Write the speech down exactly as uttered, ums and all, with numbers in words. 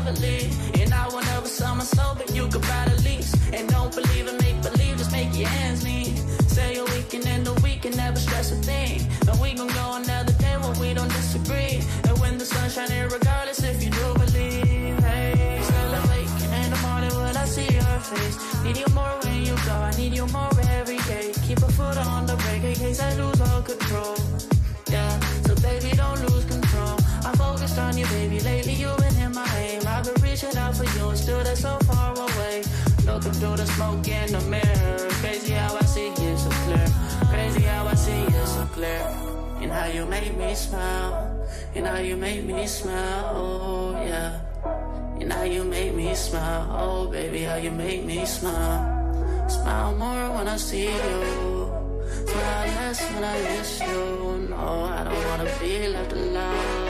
never leave. And I will never sell my soul, but you could buy the lease. And don't believe in make believe, just make your ends meet. Say a weekend and the weekend, never stress a thing. And we gon' go another day when we don't disagree. And when the sun's shining, regardless if you do believe. Hey, still awaken in the morning when I see your face. Need you more when you go, I need you more every day. Keep a foot on the brake in case I lose all control. Yeah, so baby don't lose control. I'm focused on you, baby. Lately you've been in my aim. I've been reaching out for you and still they're so far away. Looking through the smoke in the mirror. Crazy how I see you so clear. Crazy how I see you so clear. And how you make me smile. And how you make me smile, oh yeah. And how you make me smile, oh baby, how you make me smile. Smile more when I see you. Smile less when I miss you. No, I don't wanna be left alone.